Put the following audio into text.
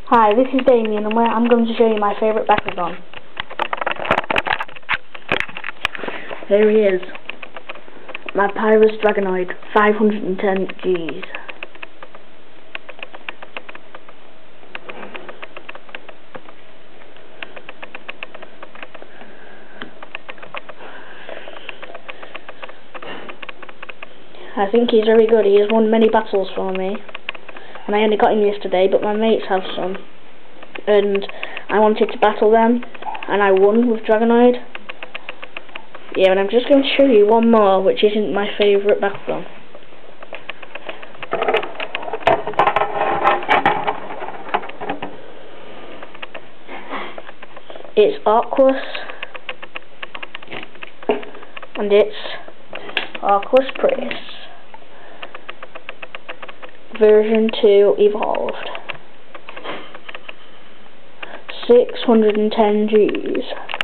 Hi, this is Damien, and I'm going to show you my favourite bakugan. Here he is, my Pyrus Dragonoid, 510 Gs. I think he's very good. He has won many battles for me. And I only got him yesterday, but my mates have some. And I wanted to battle them, and I won with Dragonoid. Yeah, and I'm just going to show you one more, which isn't my favourite bakugan. It's Arquus, and it's Arquus Prius. Version 2 evolved. 610 Gs.